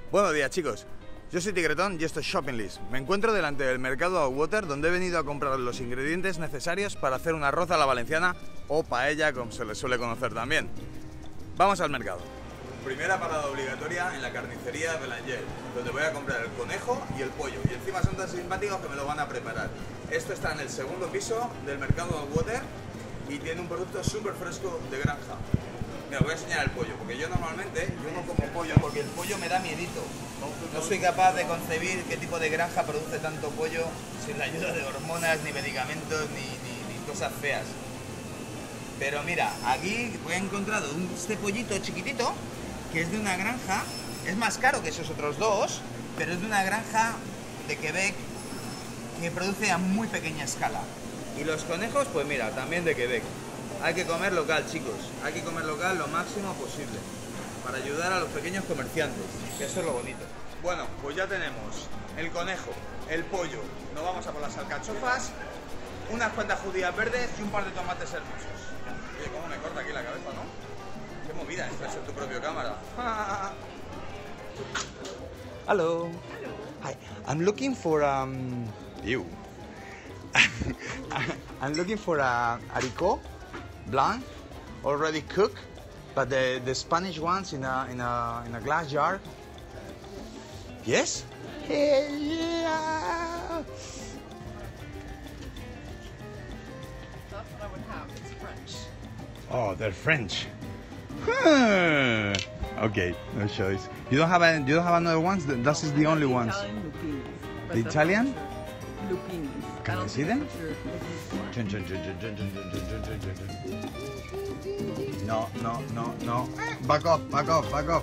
Buenos días, chicos. Yo soy Tigretón y esto es Shopping List. Me encuentro delante del mercado Outwater, donde he venido a comprar los ingredientes necesarios para hacer un arroz a la valenciana o paella, como se le suele conocer también. Vamos al mercado. Primera parada obligatoria en la carnicería de Belanger, donde voy a comprar el conejo y el pollo. Y encima son tan simpáticos que me lo van a preparar. Esto está en el segundo piso del mercado Outwater y tiene un producto súper fresco de granja. Mira, voy a enseñar el pollo, porque yo normalmente no como pollo porque el pollo me da miedito. No soy capaz de concebir qué tipo de granja produce tanto pollo sin la ayuda de hormonas, ni medicamentos, ni cosas feas. Pero mira, aquí he encontrado este pollito chiquitito, que es de una granja, es más caro que esos otros dos, pero es de una granja de Quebec que produce a muy pequeña escala. Y los conejos, pues mira, también de Quebec. Hay que comer local, chicos, hay que comer local lo máximo posible para ayudar a los pequeños comerciantes, que eso es lo bonito. Bueno, pues ya tenemos el conejo, el pollo, nos vamos a por las alcachofas, unas cuantas judías verdes y un par de tomates hermosos. Oye, cómo me corta aquí la cabeza, ¿no? Qué movida, estás en tu propia cámara. Hello. Hi, I'm looking for Ew. I'm looking for a haricot blanc, already cooked, but the Spanish ones in a glass jar. Yes? Hell yeah! That's what I would have. It's French. Oh, they're French. Huh. Okay, no choice. You don't have another ones? That is the only ones. Italian lupinis. But The that's Italian? not sure. Lupinis. Can I see don't them? think that's what you're looking for. Chun, chun, chun, chun, chun, chun, chun, chun, chun, chun. No. Back off.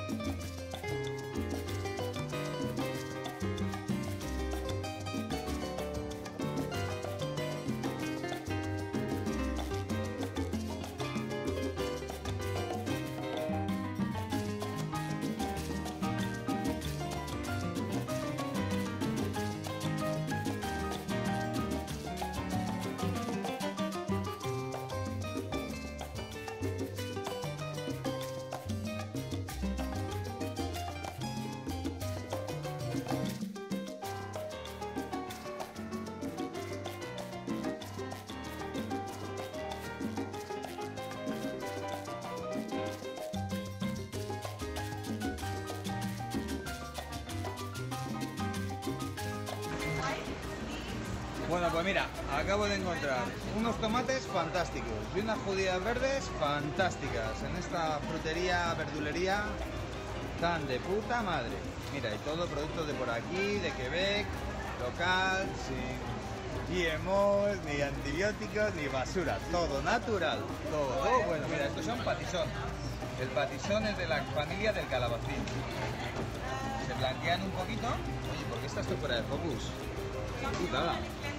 Bueno, pues mira, acabo de encontrar unos tomates fantásticos y unas judías verdes fantásticas en esta frutería, verdulería tan de puta madre. Mira, y todo producto de por aquí, de Quebec, local, sin GMOs, ni antibióticos, ni basura, todo natural, todo bueno. Mira, estos son patissón. El patissón es de la familia del calabacín. Se blanquean un poquito. Oye, ¿por qué está esto fuera de focus? Putada.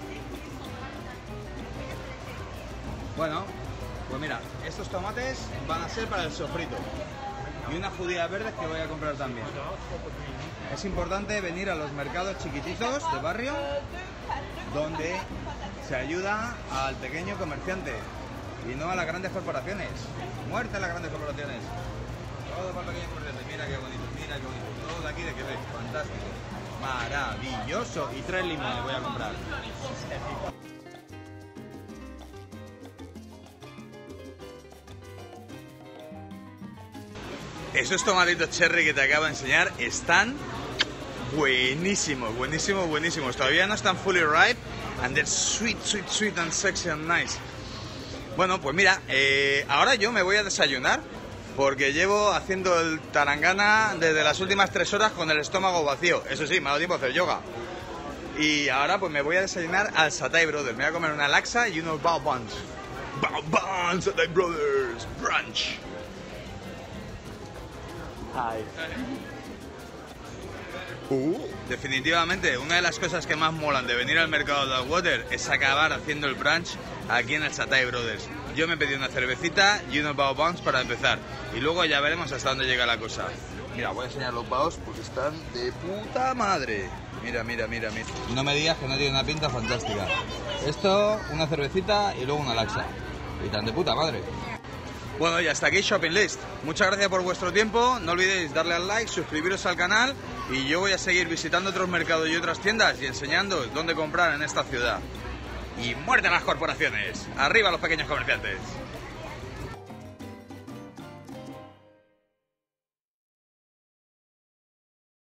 Bueno, pues mira, estos tomates van a ser para el sofrito y unas judías verdes que voy a comprar también. Es importante venir a los mercados chiquititos de barrio donde se ayuda al pequeño comerciante y no a las grandes corporaciones. Muerte a las grandes corporaciones. Todo para el pequeño comerciante. Mira qué bonito. Todo de aquí de Quebec. Fantástico. Maravilloso. Y 3 limones voy a comprar. Esos tomatitos cherry que te acabo de enseñar están buenísimos. Todavía no están fully ripe and they're sweet and sexy and nice. Bueno, pues mira, ahora yo me voy a desayunar porque llevo haciendo el tarangana desde las últimas 3 horas con el estómago vacío. Eso sí, me ha dado tiempo a hacer yoga. Y ahora pues me voy a desayunar al Satay Brothers. Me voy a comer una laxa y unos bao buns. Bao buns, Satay Brothers, brunch. Hi. Definitivamente, una de las cosas que más molan de venir al mercado de Outwater es acabar haciendo el brunch aquí en el Satay Brothers. Yo me pedí una cervecita y unos bao buns para empezar. Y luego ya veremos hasta dónde llega la cosa. Mira, voy a enseñar los baos porque están de puta madre. Mira. No me digas que no tiene una pinta fantástica. Esto, una cervecita y luego una laxa. Y tan de puta madre. Bueno, y hasta aquí Shopping List. Muchas gracias por vuestro tiempo, no olvidéis darle al like, suscribiros al canal y yo voy a seguir visitando otros mercados y otras tiendas y enseñándoos dónde comprar en esta ciudad. Y muerte a las corporaciones, arriba los pequeños comerciantes.